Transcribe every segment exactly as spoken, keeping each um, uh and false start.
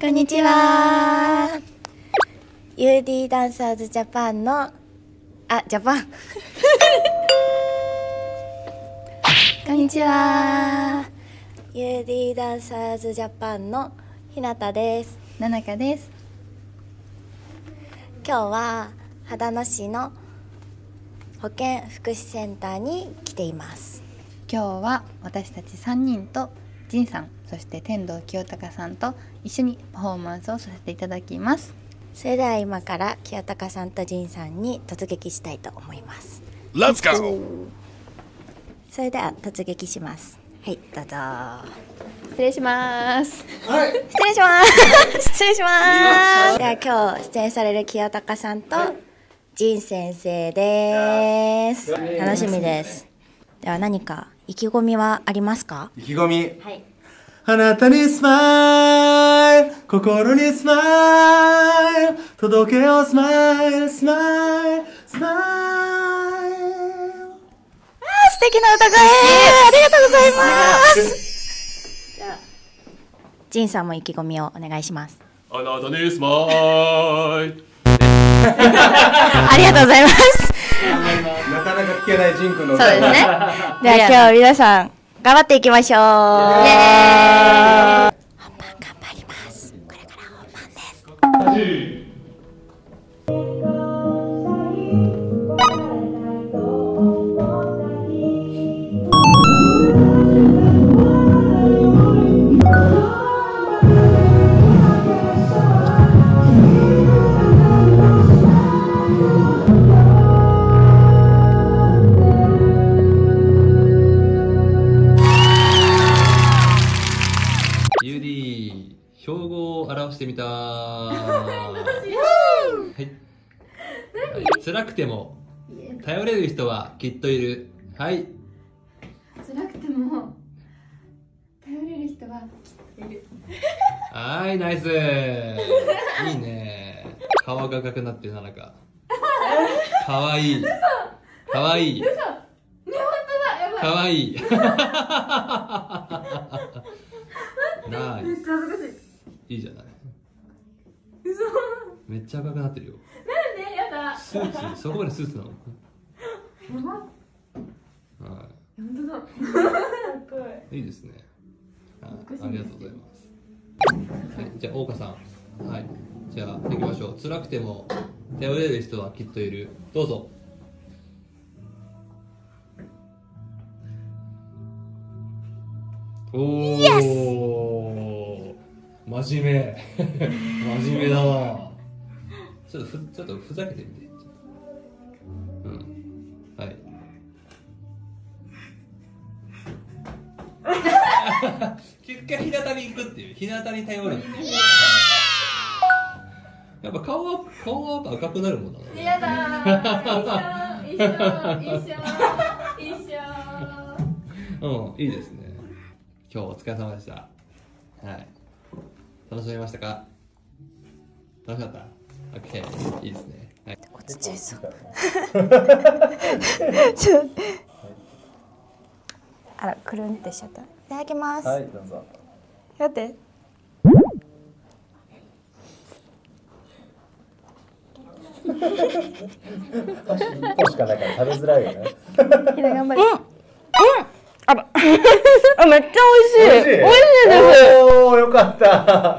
こんにちは。ユーディー ダンサーズジャパンのあジャパンこんにちは。ユーディー ダンサーズジャパンのひなたです。 ななかです。 今日は秦野市の保健福祉センターに来ています。 今日は私たちさんにんとジンさん、そして天童清隆さんと一緒にパフォーマンスをさせていただきます。 それでは今から清隆さんとジンさんに突撃したいと思います。 Let's go! それでは突撃します。はい、どうぞ。 失礼します。 はい。 失礼します失礼しますでは今日出演される清隆さんとジン先生です。楽しみです。では何か意気込みはありますか？ 意気込み。 はい。 あなたにスマイル、心にスマイル、届けようスマイル、スマイル、スマイル。 あ、素敵な歌声、ありがとうございます。じゃあジンさんも意気込みをお願いします。 あなたにスマイル。 ありがとうございます。 なかなか聞けないジン君の歌。 そうですね。では今日は皆さん頑張っていきましょう。イエーイ。本番頑張ります。これから本番です。 ユーディー、標語を表してみたー。はい。辛くても頼れる人はきっといる。はい。 辛くても頼れる人はきっといる。 はい、ナイス。いいね。顔が赤くなってるな、なんか。かわいい。かわいい。 嘘。ね、本当だ。やばい。 かわいい。ナイス。 めっちゃ恥ずかしい。 いいじゃない。 嘘。 めっちゃ赤くなってるよ。 なんでやだ。 スーツ、そこまでスーツなの。 やば。 は本当だ。かっこいい。 い。いいですね。はい、ありがとうございます。はい、じゃあ、大岡さん。はい。じゃあ、行きましょう。辛くても頼れる人はきっといる。どうぞ。おお。真面目。真面目だな。ちょっとふ、ちょっとふざけてみて。うん。はい。結果、日向に行くっていう。日向に頼るっていう。やっぱ顔は、顔はやっぱ赤くなるもんだな。 やだー。一緒、一緒、一緒、一緒。 うん、いいですね。今日お疲れ様でした。はい。楽しめましたか？楽しかった？ OK。いいですね。はい。 落ちちゃいそう。ちょっとあら、くるんってしちゃった。いただきます。 はい、どうぞ。 やって。 箸一個しかないから食べづらいよね。 ひな頑張り。うん。うん。あら。あ、めっちゃ美味しい。美味しいです。 おお、よかった。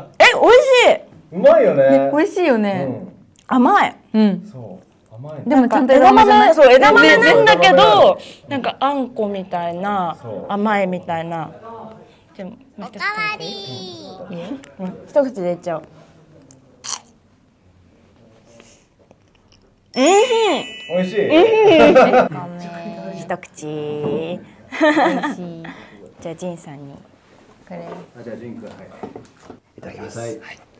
え、美味しい。 うまいよね。 美味しいよね。 甘い。 うん。 そう。甘いね。 でもちゃんと枝豆、そう枝豆ねなんだけ枝豆ど、なんかあんこみたいなそう甘いみたいな。でもおかわり。いい？うん、一口でいっちゃう。うん。 美味しい。 一口。 美味しい。 じゃあジンさんに。 これ。 あ、じゃあジン君、はい。いただきます。はい。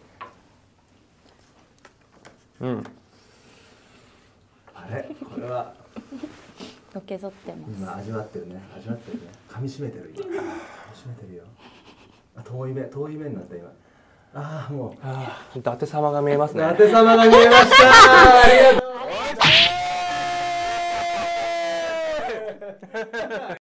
うん。あれ、これは。 のけぞってます。 今味わってるね。味わってるね。噛み締めてる今。噛み締めてるよ。あ、遠い目、遠い目になった今。ああ、もう。 ああ、伊達様が見えますね。 伊達様が見えました。ありがとう。